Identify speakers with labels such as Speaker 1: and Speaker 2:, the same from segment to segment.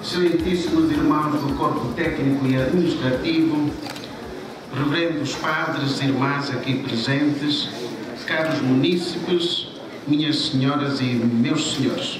Speaker 1: excelentíssimos irmãos do Corpo Técnico e Administrativo, reverendos padres e irmãs aqui presentes, caros munícipes, minhas senhoras e meus senhores.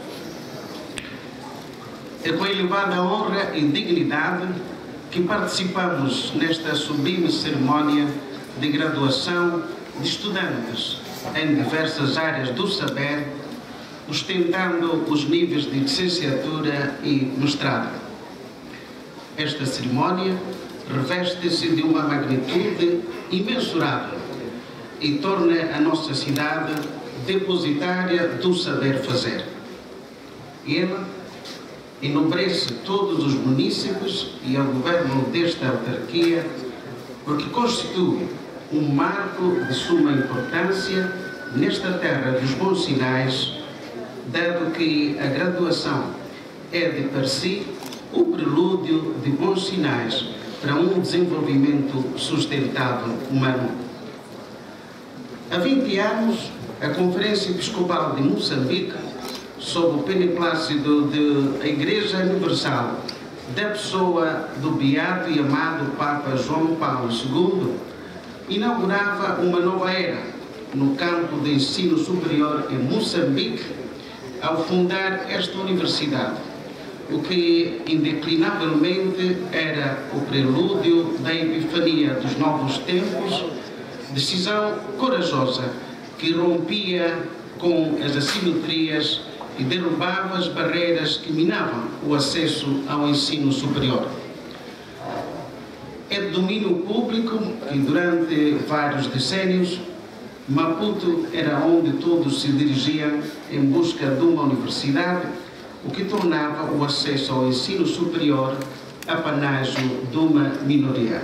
Speaker 1: É com elevada honra e dignidade que participamos nesta sublime cerimónia de graduação de estudantes em diversas áreas do saber, ostentando os níveis de licenciatura e mestrado. Esta cerimónia reveste-se de uma magnitude imensurável e torna a nossa cidade depositária do saber fazer. Ela enobrece todos os munícipes e o governo desta autarquia, porque constitui um marco de suma importância nesta terra dos bons sinais, dado que a graduação é de per si o prelúdio de bons sinais para um desenvolvimento sustentável humano. Há 20 anos, a Conferência Episcopal de Moçambique, sob o beneplácito da Igreja Universal, da pessoa do beato e amado Papa João Paulo II, inaugurava uma nova era no campo de ensino superior em Moçambique, ao fundar esta universidade, o que indeclinavelmente era o prelúdio da epifania dos novos tempos, decisão corajosa que rompia com as assimetrias e derrubava as barreiras que minavam o acesso ao ensino superior. É de domínio público que durante vários decénios Maputo era onde todos se dirigiam em busca de uma universidade, o que tornava o acesso ao ensino superior apanágio de uma minoria.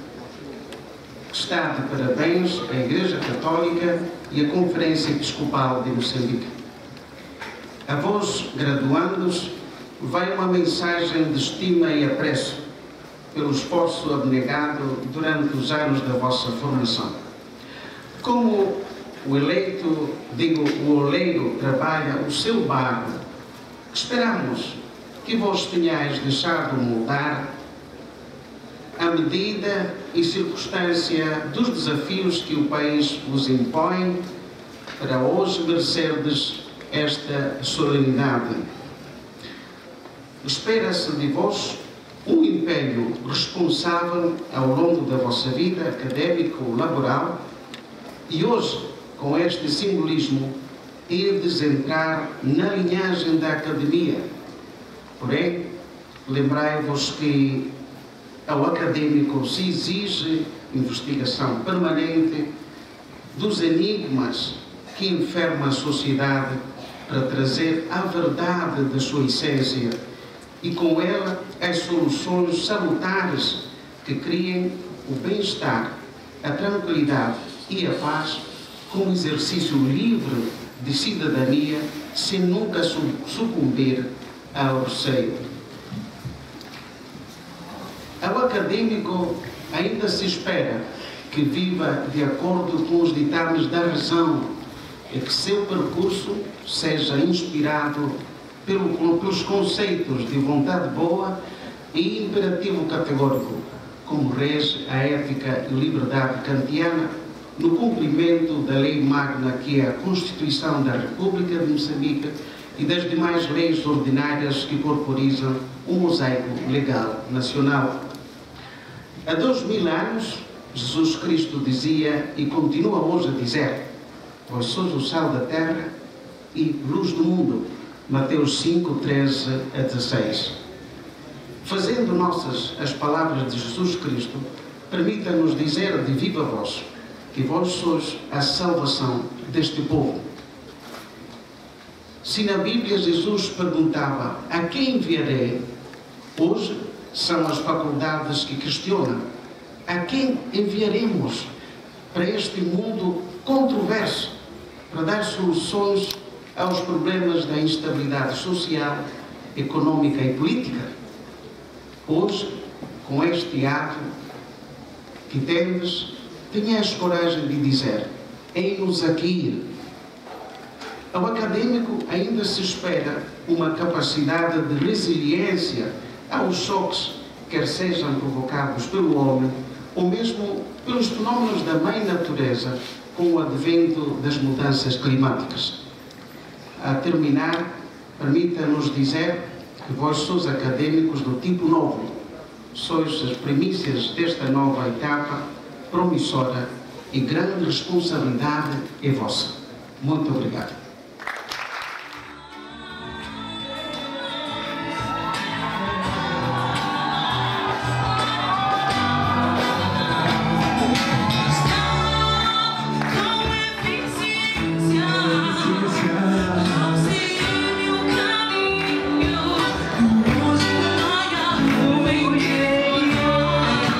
Speaker 1: Está de parabéns a Igreja Católica e a Conferência Episcopal de Moçambique. A vós, graduandos, vai uma mensagem de estima e apreço pelo esforço abnegado durante os anos da vossa formação. Como o oleiro trabalha o seu barro, esperamos que vós tenhais deixado moldar à medida e circunstância dos desafios que o país vos impõe, para hoje merecerdes esta solenidade. Espera-se de vós um empenho responsável ao longo da vossa vida académico-laboral e hoje, com este simbolismo, irdes entrar na linhagem da academia. Porém, lembrai-vos que ao académico se exige investigação permanente dos enigmas que enferma a sociedade para trazer a verdade da sua essência e com ela as soluções salutares que criem o bem-estar, a tranquilidade e a paz com o exercício livre de cidadania sem nunca sucumbir ao receio. Ao académico ainda se espera que viva de acordo com os ditames da razão e que seu percurso seja inspirado pelos conceitos de vontade boa e imperativo categórico, como rege a ética e liberdade kantiana, no cumprimento da lei magna que é a Constituição da República de Moçambique e das demais leis ordinárias que corporizam o mosaico legal nacional. Há 2000 anos, Jesus Cristo dizia e continua hoje a dizer: vós sois o sal da terra e luz do mundo. Mateus 5, 13 a 16. Fazendo nossas as palavras de Jesus Cristo, permita-nos dizer de viva voz que vós sois a salvação deste povo. Se na Bíblia Jesus perguntava a quem enviarei, hoje são as faculdades que questionam: a quem enviaremos para este mundo controverso, para dar soluções aos problemas da instabilidade social, econômica e política? Hoje, com este ato que tendes, tenhais coragem de dizer: ei-nos aqui. Ao acadêmico ainda se espera uma capacidade de resiliência aos choques, quer sejam provocados pelo homem ou mesmo pelos fenómenos da mãe natureza, com o advento das mudanças climáticas. A terminar, permita-nos dizer que vós sois académicos do tipo novo, sois as primícias desta nova etapa promissora e grande responsabilidade é vossa. Muito obrigado.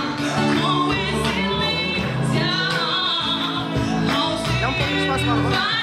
Speaker 2: Dá um pouco de espaço, mano.